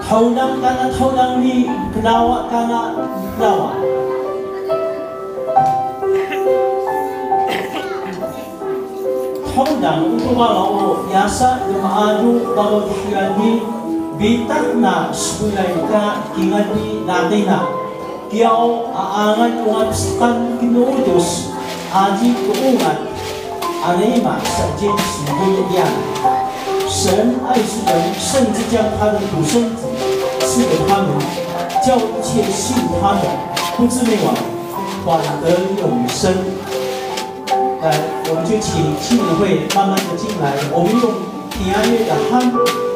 Taunang kana taunang ni kenawa kana kenawa. Taunang untuk malau yasa dumaanu bago kiyani bitak na sekulay ka kingani natin na. Kiyaw aangan ungapskan kinuutos aji kuungan anima sa James William。神爱世人，甚至将他的独生子赐给他们，叫一切信他的不至灭亡，反得永生。来，我们就请青年会慢慢的进来，我们用平安乐的哼，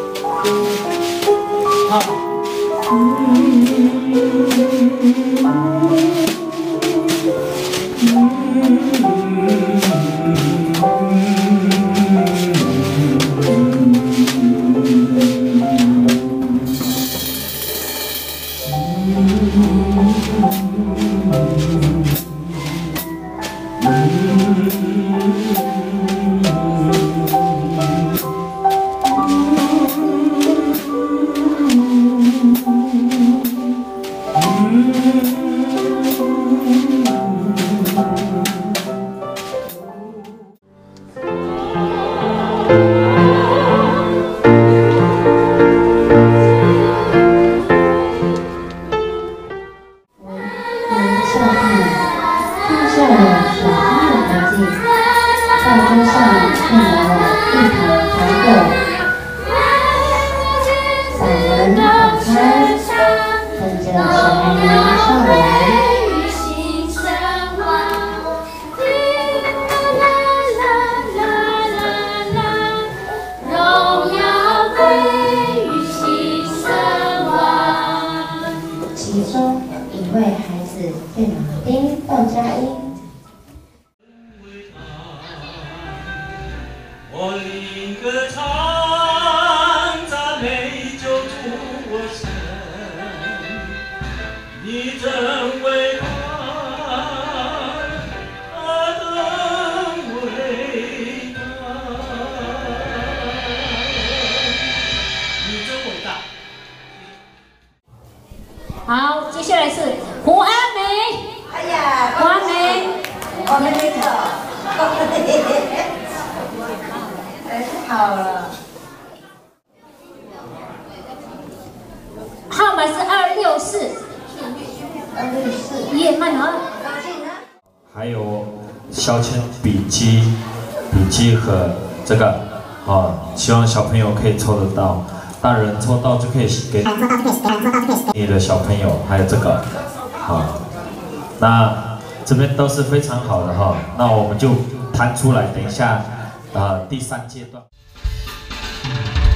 我领歌唱，赞美救主我神，你真伟大，真伟大，你真伟大。 好，接下来是胡安美。 哎呀， 胡安美， 我们那个。好了， 号码是264。264，叶曼儿。 还有消遣笔记和这个希望小朋友可以抽得到，大人抽到就可以给你的小朋友，还有这个那这边都是非常好的那我们就弹出来，等一下第3阶段。